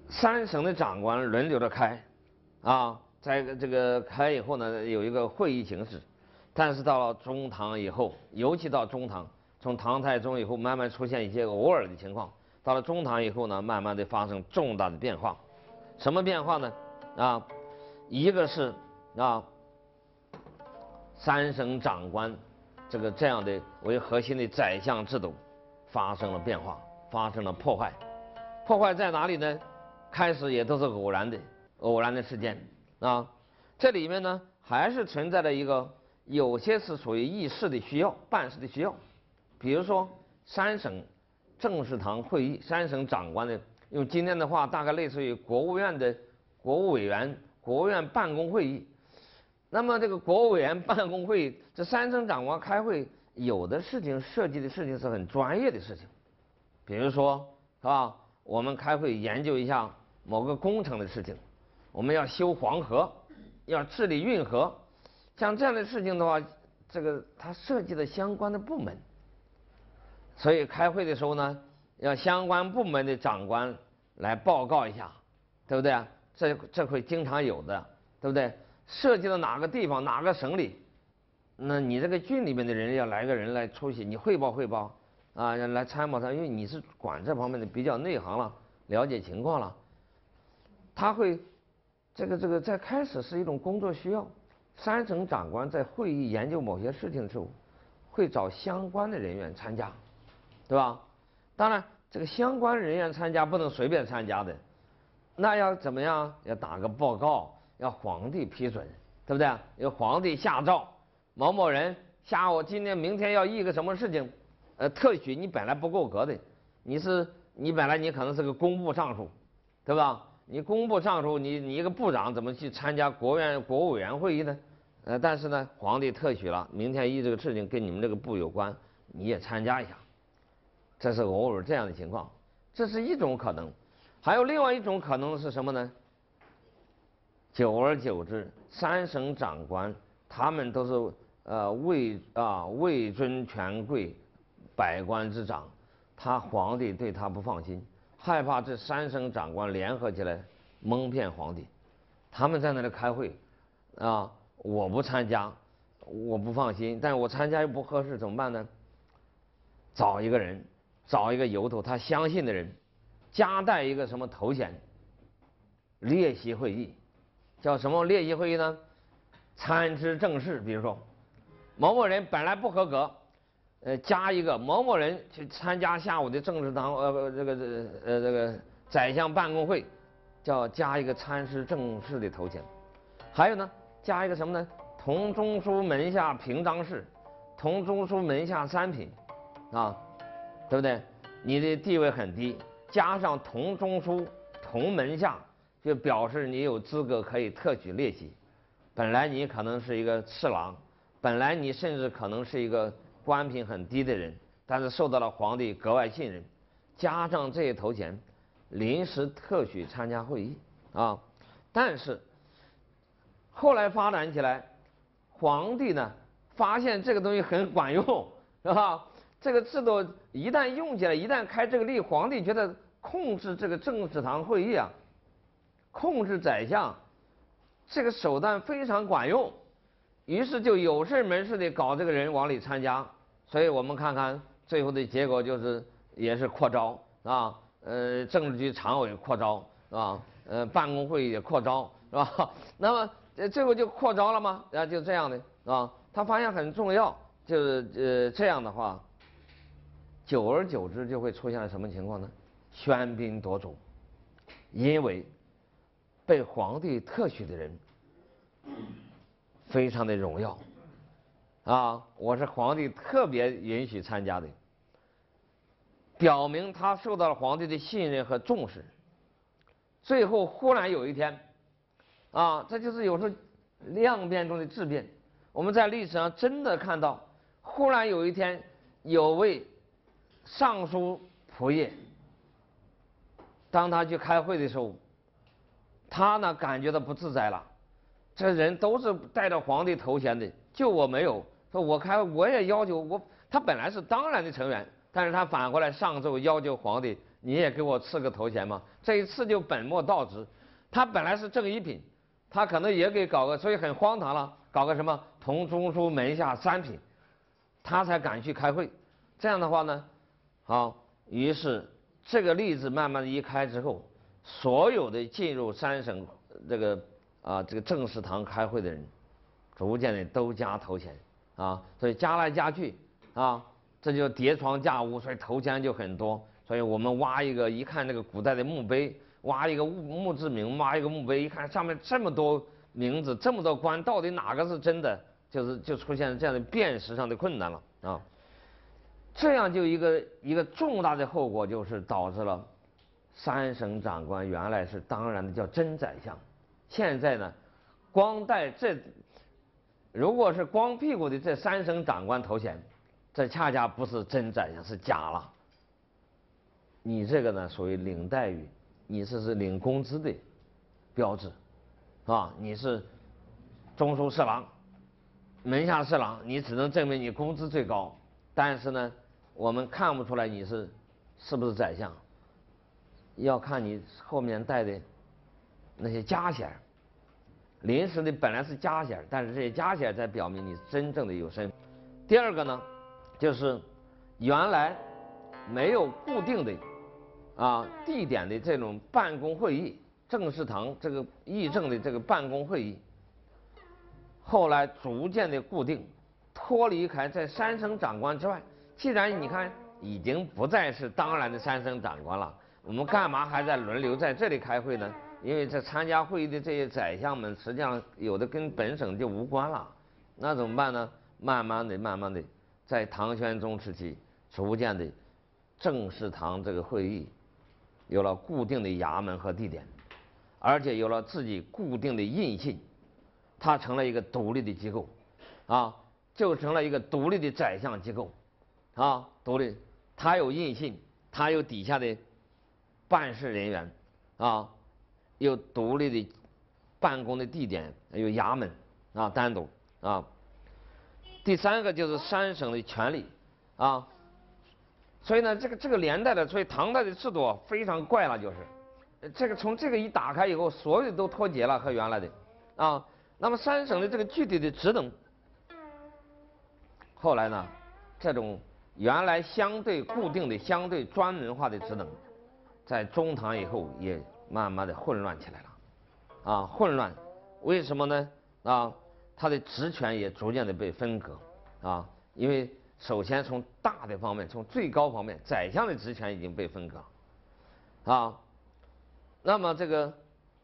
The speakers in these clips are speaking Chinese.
三省的长官轮流着开，在这个开以后呢，有一个会议形式，但是到了中唐以后，尤其到中唐，从唐太宗以后，慢慢出现一些偶尔的情况，到了中唐以后呢，慢慢的发生重大的变化。什么变化呢？一个是三省长官这样的为核心的宰相制度发生了变化，发生了破坏。破坏在哪里呢？开始也都是偶然的事件这里面呢还是存在着一个有些是属于议事的需要、办事的需要。比如说三省政事堂会议，三省长官的用今天的话，大概类似于国务院的国务委员、国务院办公会议。那么这个国务委员办公会议，这三省长官开会，有的事情涉及的事情是很专业的事情，比如说我们开会研究一下某个工程的事情，我们要修黄河，要治理运河，像这样的事情的话，它涉及的相关的部门，所以开会的时候呢，要相关部门的长官来报告一下，对不对啊？这会经常有的，对不对？涉及到哪个地方、哪个省里，那你这个郡里面的人要来个人来出席，你汇报来参谋他，因为你是管这方面的，比较内行了，了解情况了。他会在开始是一种工作需要，三省长官在会议研究某些事情的时候，会找相关的人员参加，对吧？当然，这个相关人员参加不能随便参加的，那要怎么样？要打个报告，要皇帝批准，对不对？要皇帝下诏，某某人下午、今天、明天要议个什么事情。特许你本来不够格的，你本来你可能是个工部尚书，对吧？你工部尚书，你一个部长怎么去参加国务委员会议呢？但是呢，皇帝特许了，明天议这个事情跟你们这个部有关，你也参加一下，这是偶尔这样的情况，这是一种可能。还有另外一种可能是什么呢？久而久之，三省长官他们都是位尊权贵。百官之长，皇帝对他不放心，害怕这三省长官联合起来蒙骗皇帝。他们在那里开会，我不参加，我不放心，但是我参加又不合适，怎么办呢？找一个人，找一个由头，他相信的人，夹带一个什么头衔？列席会议，叫什么列席会议呢？参知政事，比如说某某人本来不合格。加一个某某人去参加下午的政事堂这个宰相办公会，叫加一个参知政事的头衔。还有呢，加一个什么呢？同中书门下平章事，同中书门下三品，对不对？你的地位很低，加上同中书同门下，就表示你有资格可以特许列席。本来你可能是一个侍郎，本来你甚至可能是一个官品很低的人，但是受到了皇帝格外信任，加上这些头衔，临时特许参加会议但是后来发展起来，皇帝呢发现这个东西很管用，是吧？这个制度一旦用起来，一旦开这个例，皇帝觉得控制这个政事堂会议控制宰相，这个手段非常管用，于是就有事没事的搞这个人往里参加。所以我们看看最后的结果也是扩招政治局常委扩招办公会也扩招是吧？那么最后就扩招了吗？就这样的他发现很重要，就是这样的话，久而久之就会出现什么情况呢？喧宾夺主，因为被皇帝特许的人非常的荣耀我是皇帝特别允许参加的，表明他受到了皇帝的信任和重视。最后忽然有一天这就是有时候量变中的质变。我们在历史上真的看到，忽然有一天有位尚书仆射，当他去开会的时候，他呢感觉到不自在了。这人都是带着皇帝头衔的，就我没有。说我开会我也要求他本来是当然的成员，但是他反过来上奏要求皇帝， 你也给我赐个头衔嘛，这一赐就本末倒置。他本来是正一品，他可能也给搞个，所以很荒唐了，搞个什么同中书门下3品，他才敢去开会。这样的话呢，好，于是这个例子慢慢的一开之后，所有的进入3省这个政事堂开会的人，逐渐的都加头衔啊，所以加来加去啊，这就叠床架屋，所以头衔就很多。所以我们挖一个，一看那个古代的墓碑，挖一个墓志铭，挖一个墓碑，一看上面这么多名字，这么多官，到底哪个是真的？就出现这样的辨识上的困难了啊。这样就一个重大的后果，就是导致了3省长官原来是当然的叫真宰相，现在呢，光带如果是光屁股的这3省长官头衔，这恰恰不是真宰相，是假了。你这个呢属于领待遇，你这是领工资的标志，啊，你是中书侍郎、门下侍郎，你只能证明你工资最高，但是呢，我们看不出来你是不是宰相，要看你后面带的那些加衔，临时的本来是加衔，但是这些加衔才表明你真正的有身。第二个呢，就是原来没有固定的地点的这种办公会议，政事堂这个议政的这个办公会议，后来逐渐的固定，脱离开在3省长官之外。既然你看已经不再是当然的3省长官了，我们干嘛还在轮流在这里开会呢？因为这参加会议的这些宰相们，实际上有的跟本省就无关了，那怎么办呢？慢慢的，在唐玄宗时期，逐渐的政事堂这个会议有了固定的衙门和地点，而且有了自己固定的印信，它成了一个独立的机构，就成了一个独立的宰相机构，独立，它有印信，它有底下的办事人员，有独立的办公的地点，有衙门单独。第3个就是3省的权力所以呢，这个连带的，所以唐代的制度非常怪了，就是这个从这个一打开以后，所有的都脱节了和原来的那么3省的这个具体的职能，后来呢，这种原来相对固定的、相对专门化的职能，在中唐以后也慢慢的混乱起来了混乱，为什么呢？它的职权也逐渐的被分割因为首先从大的方面，从最高方面，宰相的职权已经被分割那么这个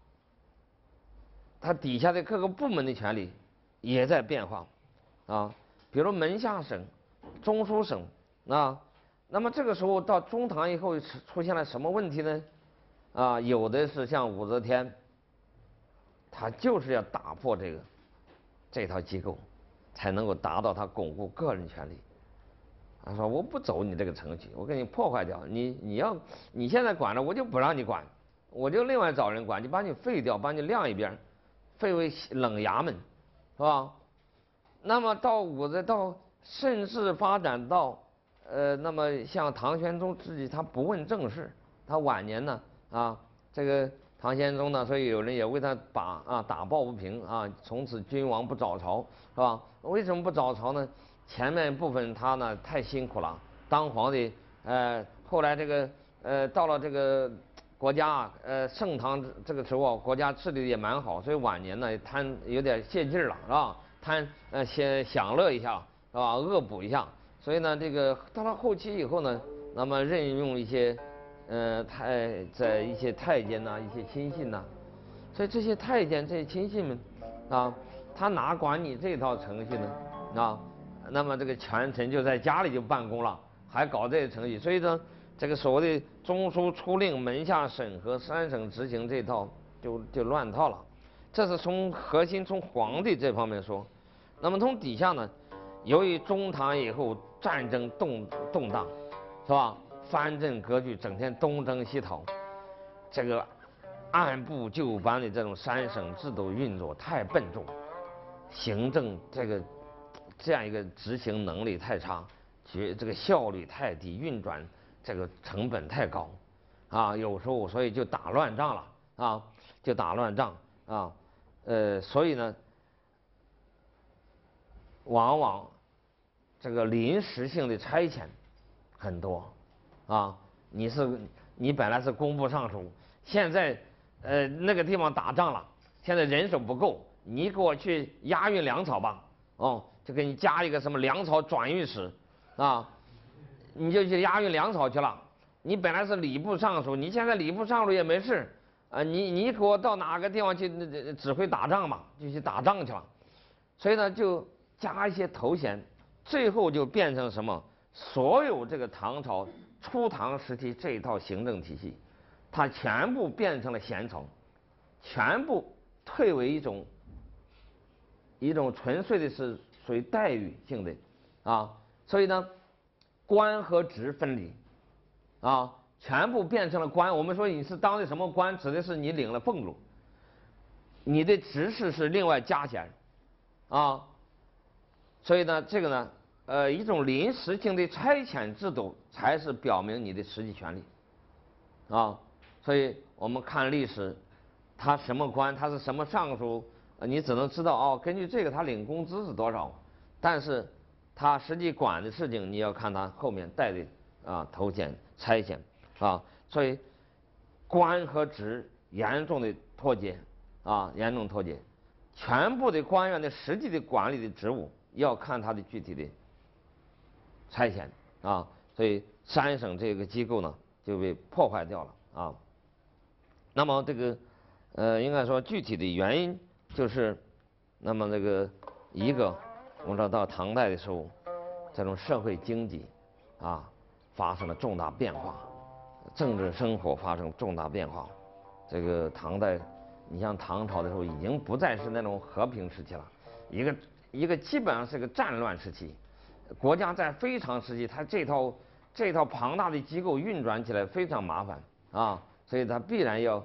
它底下的各个部门的权力也在变化比如门下省、中书省那么这个时候到中唐以后出现了什么问题呢？有的是像武则天，他就是要打破这套机构，才能够达到他巩固个人权利。他说我不走你这个程序，我给你破坏掉，你现在管了，我就不让你管，我就另外找人管，就把你废掉，把你晾一边，废为冷衙门，是吧？那么到甚至发展到那么像唐玄宗自己，他不问政事，他晚年呢这个唐玄宗呢，所以有人也为他打抱不平从此君王不早朝，是吧？为什么不早朝呢？前面部分他呢太辛苦了，当皇帝，后来这个到了这个国家盛唐这个时候，国家治理也蛮好，所以晚年呢有点泄劲了，是吧？先享乐一下，是吧？恶补一下，所以呢，这个到了后期以后呢，那么任用一些一些太监一些亲信所以这些太监这些亲信们他哪管你这套程序呢那么这个权臣就在家里就办公了，还搞这些程序，所以呢，这个所谓的中书出令、门下审核、3省执行这套就乱套了。这是从核心从皇帝这方面说。那么从底下呢，由于中唐以后战争动荡，是吧？藩镇割据，整天东征西讨，这个按部就班的这种3省制度运作太笨重，行政这样一个执行能力太差，这个效率太低，运转这个成本太高， 啊，有时候所以就打乱仗了啊，就打乱仗啊，所以呢，往往这个临时性的差遣很多啊，你本来是工部尚书，现在那个地方打仗了，现在人手不够，你给我去押运粮草吧，哦，就给你加一个什么粮草转运使啊，你就去押运粮草去了。你本来是礼部尚书，你现在礼部尚书也没事啊，你给我到哪个地方去指挥打仗吧，就去打仗去了。所以呢，就加一些头衔，最后就变成什么？所有这个唐朝初唐时期这一套行政体系，它全部变成了贤朝，全部退为一种纯粹的是属于待遇性的啊。所以呢，官和职分离啊，全部变成了官。我们说你是当的什么官，指的是你领了俸禄，你的职事是另外加起来啊。所以呢，这个呢，一种临时性的差遣制度才是表明你的实际权利啊。所以我们看历史，他什么官，他是什么尚书，你只能知道哦，根据这个他领工资是多少，但是他实际管的事情，你要看他后面带的头衔差遣啊。所以官和职严重的脱节啊，严重脱节，全部的官员的实际的管理的职务要看他的具体的差遣啊。所以三省这个机构呢就被破坏掉了啊。那么这个应该说具体的原因就是，那么这个一个我们知道到唐代的时候，这种社会经济啊发生了重大变化，政治生活发生重大变化。这个唐代，你像唐朝的时候，已经不再是那种和平时期了，一个基本上是个战乱时期，国家在非常时期，它这套庞大的机构运转起来非常麻烦啊，所以它必然要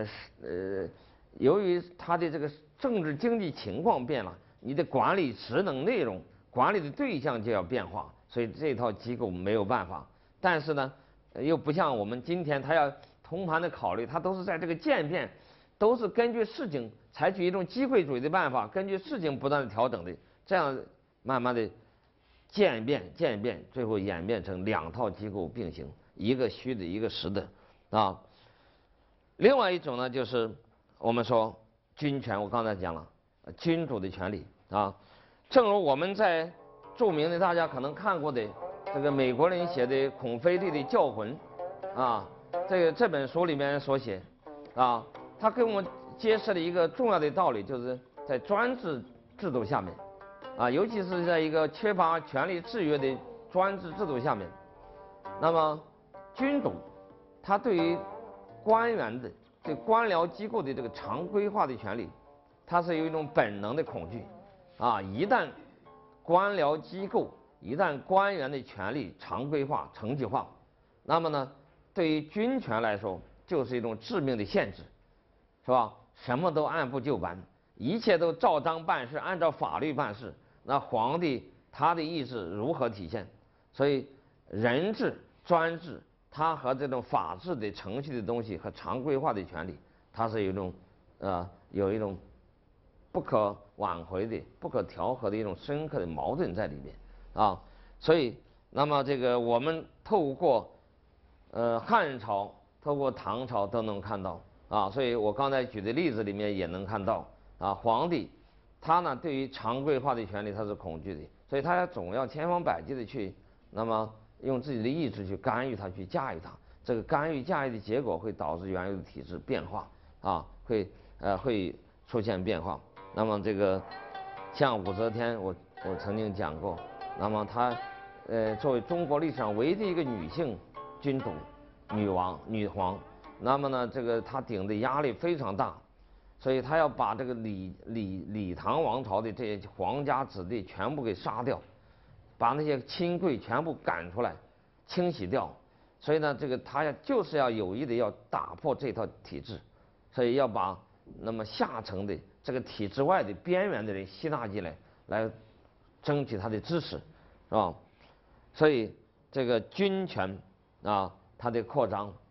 由于它的这个政治经济情况变了，你的管理职能内容、管理的对象就要变化，所以这套机构没有办法。但是呢，又不像我们今天，它要通盘的考虑，它都是在这个渐变，都是根据事情采取一种机会主义的办法，根据事情不断的调整的，这样慢慢的渐变，最后演变成两套机构并行，一个虚的，一个实的啊。另外一种呢，就是我们说军权，我刚才讲了，君主的权利啊。正如我们在著名的大家可能看过的这个美国人写的孔飞力的教魂啊，这本书里面所写啊，他给我们揭示了一个重要的道理，就是在专制制度下面啊，尤其是在一个缺乏权力制约的专制制度下面，那么君主他对于官员的对官僚机构的这个常规化的权利，它是有一种本能的恐惧啊。一旦官僚机构，一旦官员的权利常规化、程序化，那么呢，对于军权来说，就是一种致命的限制，是吧？什么都按部就班，一切都照章办事，按照法律办事，那皇帝他的意志如何体现？所以人治、专制，它和这种法治的程序的东西和常规化的权利，它是有一种不可挽回的、不可调和的一种深刻的矛盾在里面啊。所以，那么这个我们透过汉朝、透过唐朝都能看到啊。所以我刚才举的例子里面也能看到啊，皇帝他呢对于常规化的权利他是恐惧的，所以他总要千方百计的去那么用自己的意志去干预它，去驾驭它。这个干预驾驭的结果会导致原有的体制变化啊，会出现变化。那么这个像武则天，我曾经讲过，那么她作为中国历史上唯一的一个女性君主、女皇，那么呢这个她顶的压力非常大，所以她要把这个李唐王朝的这些皇家子弟全部给杀掉，把那些亲贵全部赶出来，清洗掉。所以呢，这个他就是要有意的要打破这套体制，所以要把那么下层的这个体制外的边缘的人吸纳进来，来争取他的支持，是吧？所以这个军权啊，它的扩张，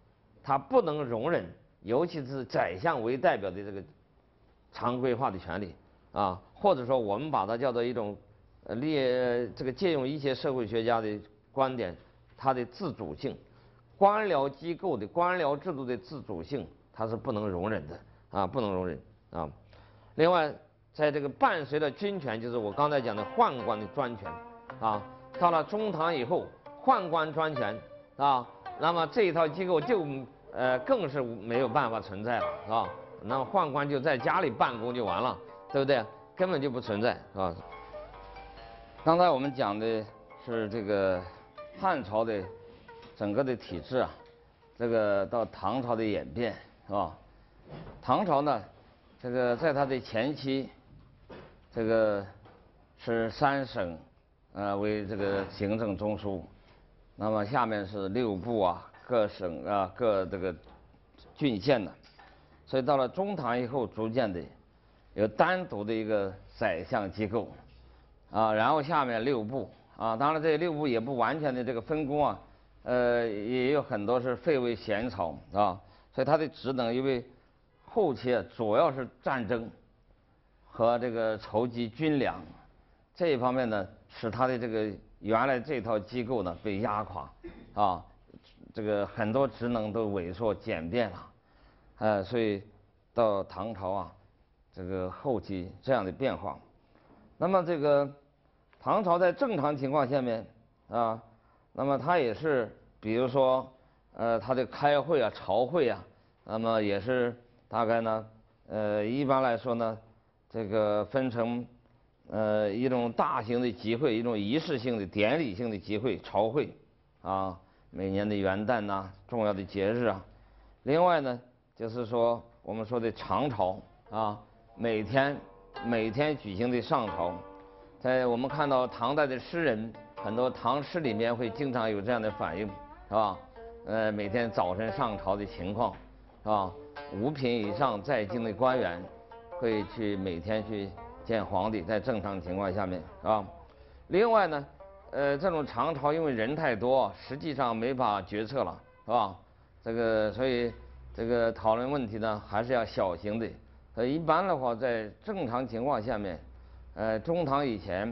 它不能容忍，尤其是宰相为代表的这个常规化的权利啊，或者说我们把它叫做一种这个借用一些社会学家的观点，它的自主性，官僚机构的官僚制度的自主性，它是不能容忍的啊，不能容忍啊。另外，在这个伴随着军权，就是我刚才讲的宦官的专权啊，到了中唐以后，宦官专权啊，那么这一套机构就更是没有办法存在了啊。那么宦官就在家里办公就完了，对不对？根本就不存在啊。刚才我们讲的是这个汉朝的整个的体制啊，这个到唐朝的演变是吧？唐朝呢，这个在它的前期，这个是3省为这个行政中枢，那么下面是6部啊，各省啊各这个郡县的，所以到了中唐以后，逐渐的有单独的一个宰相机构啊，然后下面6部啊，当然这6部也不完全的这个分工啊，也有很多是废为闲草啊，所以它的职能因为后期主要是战争和这个筹集军粮这一方面呢，使它的这个原来这套机构呢被压垮啊，这个很多职能都萎缩简便了，所以到唐朝啊，这个后期这样的变化。那么这个唐朝在正常情况下面啊，那么它也是比如说它的开会啊、朝会啊，那么也是大概呢一般来说呢，这个分成一种大型的集会，一种仪式性的典礼性的集会朝会啊，每年的元旦呐、重要的节日啊。另外呢，就是说我们说的长朝啊，每天举行的上朝，在我们看到唐代的诗人，很多唐诗里面会经常有这样的反应，是吧？每天早晨上朝的情况，是吧？5品以上在京的官员会去每天去见皇帝，在正常情况下面，是吧？另外呢，这种长朝因为人太多，实际上没法决策了，是吧？这个所以这个讨论问题呢，还是要小型的。一般的话，在正常情况下面，中唐以前，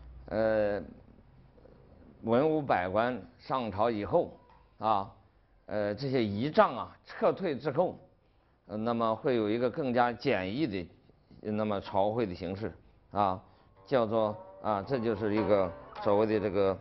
文武百官上朝以后啊，这些仪仗啊撤退之后，那么会有一个更加简易的那么朝会的形式啊，叫做这就是一个所谓的这个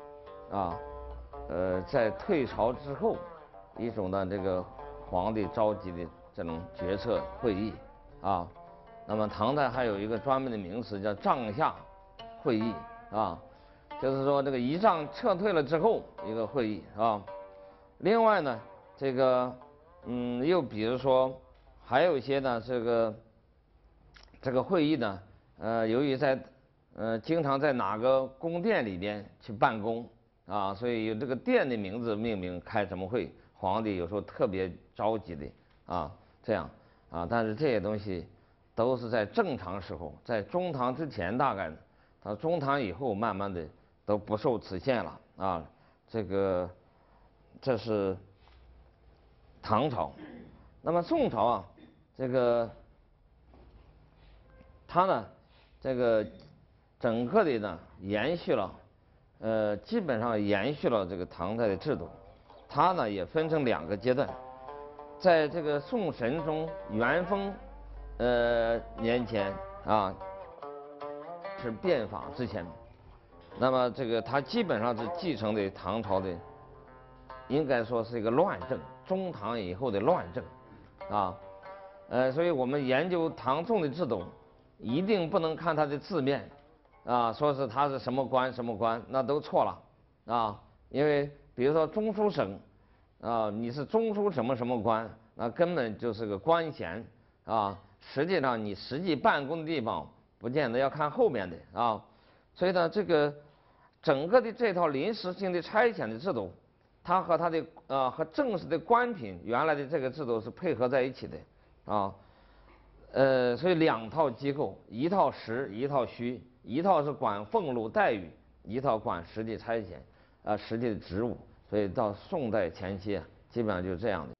在退朝之后一种的这个皇帝召集的这种决策会议啊。那么唐代还有一个专门的名词叫帐下会议啊，就是说这个仪仗撤退了之后一个会议啊。另外呢，这个又比如说还有一些呢，这个会议呢，由于在经常在哪个宫殿里边去办公啊，所以有这个殿的名字命名开什么会，皇帝有时候特别着急的这样但是这些东西都是在正常时候，在中唐之前大概到中唐以后慢慢的都不受此限了啊。这是唐朝。那么宋朝啊，这个它呢，这个整个的呢延续了，基本上延续了这个唐代的制度。它呢也分成2个阶段，在这个宋神宗元丰年前是变法之前，那么这个它基本上是继承的唐朝的，应该说是一个乱政，中唐以后的乱政所以我们研究唐宋的制度，一定不能看它的字面说是它是什么官什么官，那都错了因为比如说中书省你是中书什么什么官，那根本就是个官衔实际上你实际办公的地方不见得要看后面的所以呢，这个整个的这套临时性的差遣的制度，它和它的和正式的官品原来的这个制度是配合在一起的所以2套机构，一套实，一套虚，一套是管俸禄待遇，一套管实际差遣实际的职务。所以到宋代前期基本上就是这样的。